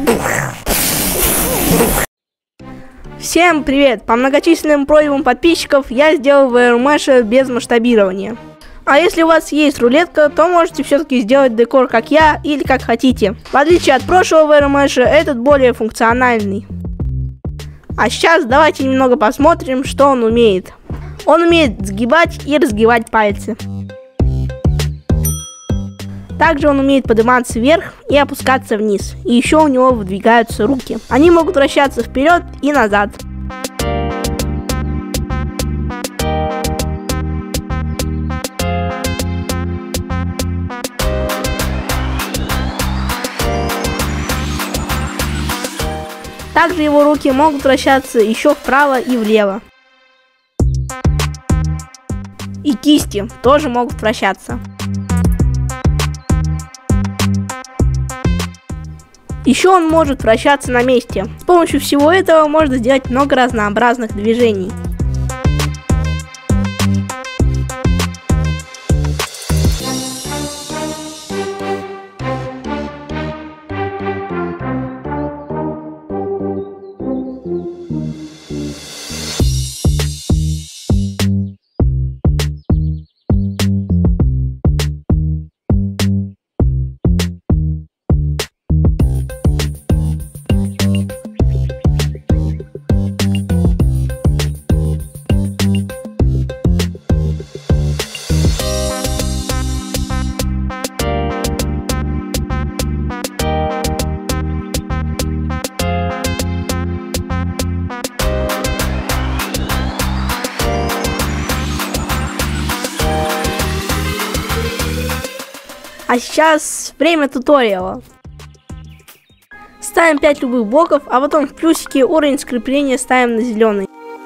Всем привет! По многочисленным просьбам подписчиков я сделал VRMesh без масштабирования. А если у вас есть рулетка, то можете все-таки сделать декор как я или как хотите. В отличие от прошлого VRMesh, этот более функциональный. А сейчас давайте немного посмотрим, что он умеет. Он умеет сгибать и разгибать пальцы. Также он умеет подниматься вверх и опускаться вниз. И еще у него выдвигаются руки. Они могут вращаться вперед и назад. Также его руки могут вращаться еще вправо и влево. И кисти тоже могут вращаться. Еще он может вращаться на месте. С помощью всего этого можно сделать много разнообразных движений. А сейчас время туториала. Ставим 5 любых блоков, а потом в плюсике уровень скрепления ставим на зеленый.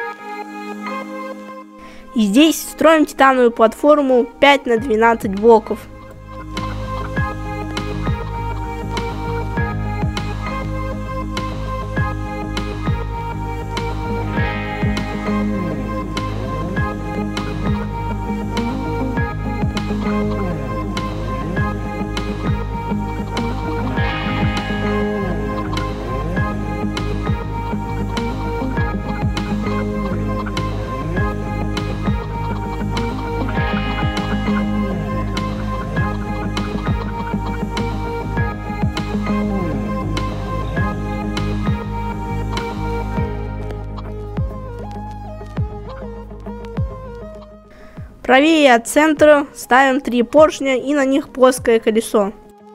И здесь строим титановую платформу 5 на 12 блоков. Правее от центра ставим 3 поршня и на них плоское колесо.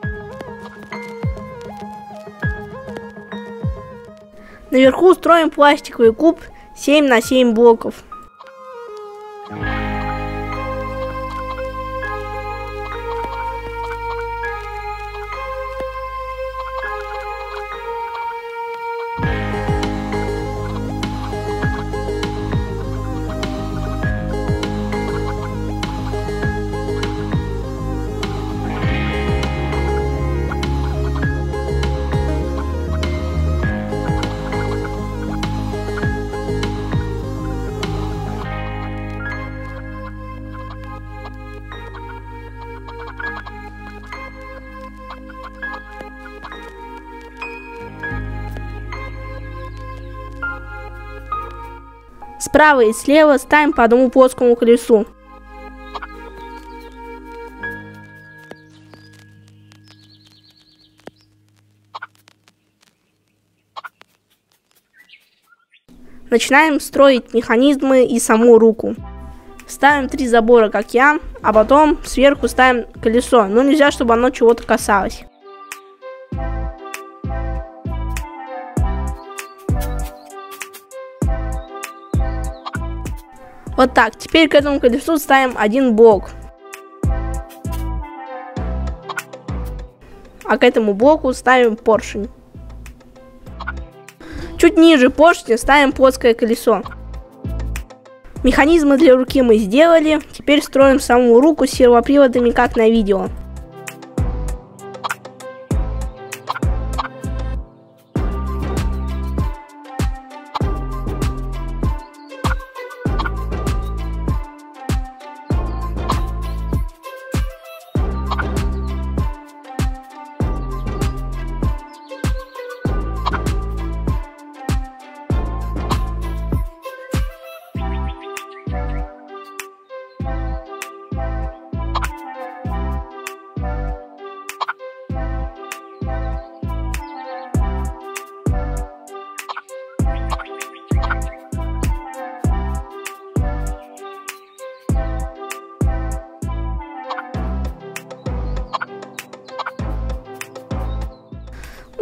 Наверху строим пластиковый куб 7 на 7 блоков. Справа и слева ставим по одному плоскому колесу. Начинаем строить механизмы и саму руку. Ставим 3 забора, как я, а потом сверху ставим колесо, но нельзя, чтобы оно чего-то касалось. Вот так. Теперь к этому колесу ставим 1 блок. А к этому блоку ставим поршень. Чуть ниже поршня ставим плоское колесо. Механизмы для руки мы сделали. Теперь строим саму руку с сервоприводами, как на видео.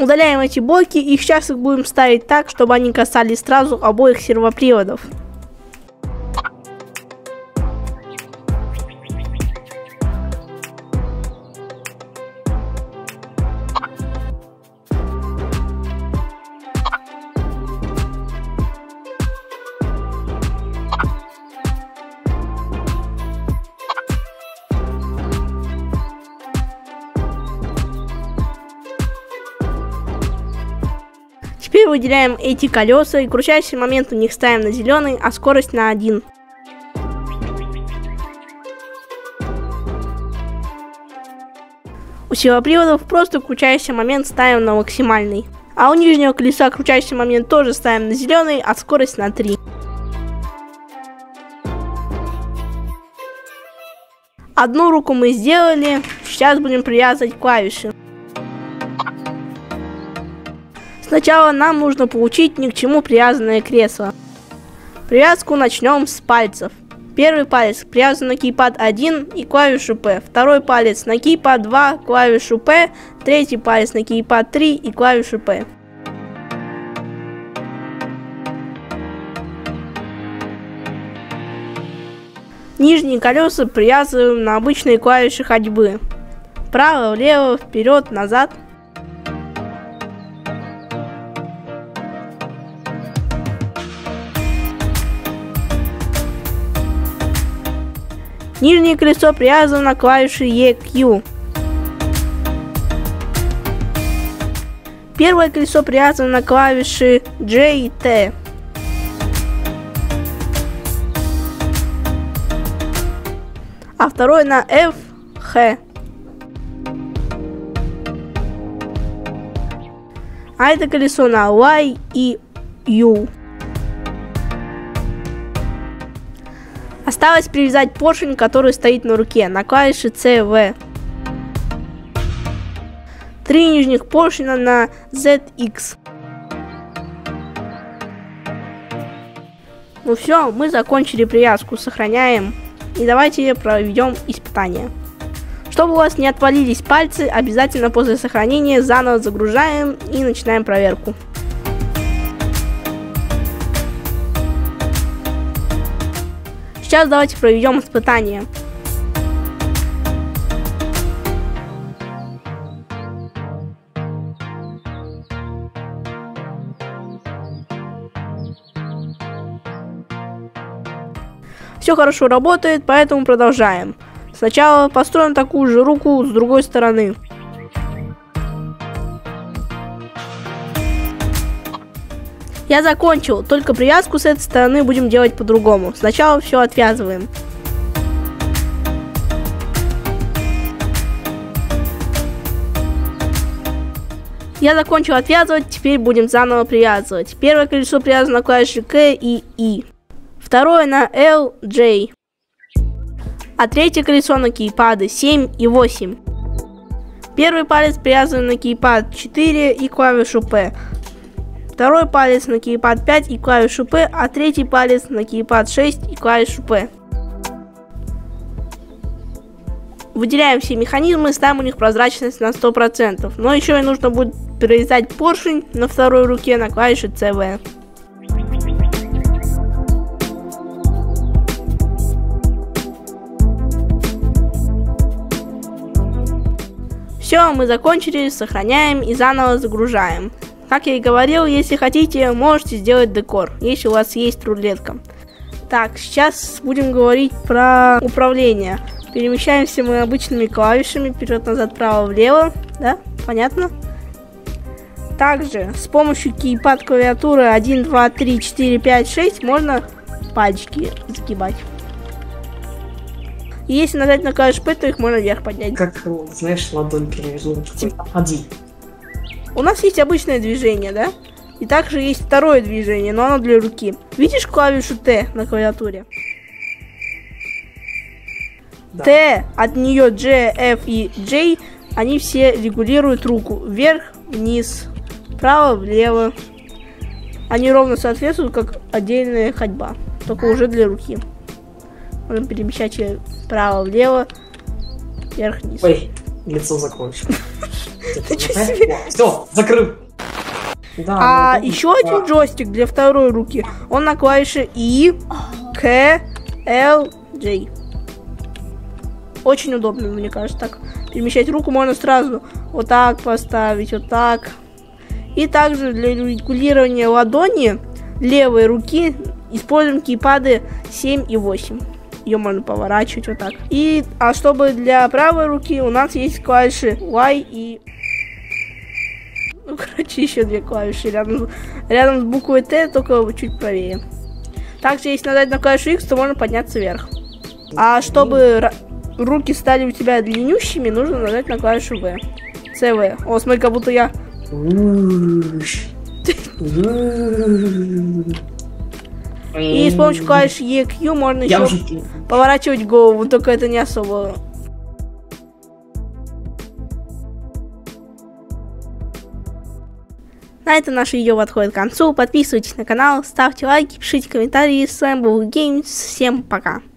Удаляем эти блоки и сейчас их будем ставить так, чтобы они касались сразу обоих сервоприводов. Теперь выделяем эти колеса и крутящий момент у них ставим на зеленый, а скорость на 1. У сервоприводов просто крутящий момент ставим на максимальный. А у нижнего колеса крутящий момент тоже ставим на зеленый, а скорость на 3. Одну руку мы сделали, сейчас будем привязывать клавиши. Сначала нам нужно получить ни к чему привязанное кресло. Привязку начнем с пальцев. Первый палец привязан на кейпад 1 и клавишу P. Второй палец на кейпад 2, клавишу P. Третий палец на кейпад 3 и клавишу P. Нижние колеса привязываем на обычные клавиши ходьбы. Вправо, влево, вперед, назад. Нижнее колесо привязано на клавиши EQ. Первое колесо привязано на клавиши J и T. А второе на F, H. А это колесо на Y и U. Осталось привязать поршень, который стоит на руке, на клавише C, V. 3 нижних поршня на Z, X. Ну все, мы закончили привязку, сохраняем. И давайте проведем испытание. Чтобы у вас не отвалились пальцы, обязательно после сохранения заново загружаем и начинаем проверку. Сейчас давайте проведем испытание. Все хорошо работает, поэтому продолжаем. Сначала построим такую же руку с другой стороны. Я закончил, только привязку с этой стороны будем делать по-другому. Сначала все отвязываем. Я закончил отвязывать, теперь будем заново привязывать. Первое колесо привязано на клавиши K и I. Второе на L, J. А третье колесо на кейпады 7 и 8. Первый палец привязан на кейпад 4 и клавишу P. Второй палец на кейпад 5 и клавишу P, а третий палец на кейпад 6 и клавишу P. Выделяем все механизмы, ставим у них прозрачность на 100%. Но еще и нужно будет привязать поршень на второй руке на клавише CV. Все, мы закончили, сохраняем и заново загружаем. Как я и говорил, если хотите, можете сделать декор, если у вас есть рулетка. Так, сейчас будем говорить про управление. Перемещаемся мы обычными клавишами, вперед, назад, вправо, влево, да, понятно? Также с помощью кейпад клавиатуры 1, 2, 3, 4, 5, 6 можно пальчики загибать. И если нажать на клавишу P, то их можно вверх поднять. Как, знаешь, ладонь перевязу. Типа, один. У нас есть обычное движение, да? И также есть второе движение, но оно для руки. Видишь клавишу T на клавиатуре? Да. T, от нее G, F и J, они все регулируют руку. Вверх, вниз, вправо, влево. Они ровно соответствуют, как отдельная ходьба, только уже для руки. Можем перемещать ее вправо, влево, вверх, вниз. Ой, лицо закончил. Ты что себе? Все, закрыл. Да, еще один джойстик для второй руки, он на клавише И, К, Л, J. Очень удобно, мне кажется, так. Перемещать руку можно сразу вот так поставить, вот так. И также для регулирования ладони левой руки используем кейпады 7 и 8. Ее можно поворачивать вот так. А чтобы для правой руки у нас есть клавиши Y и... Ну, короче, еще две клавиши рядом с буквой Т, только чуть правее. Также, если нажать на клавишу X, то можно подняться вверх. А чтобы руки стали у тебя длиннющими, нужно нажать на клавишу V. CV. О, смотри, как будто я... И с помощью клавиши E, Q можно еще поворачивать голову, только это не особо... На этом наше видео подходит к концу. Подписывайтесь на канал, ставьте лайки, пишите комментарии. С вами был Games. Всем пока.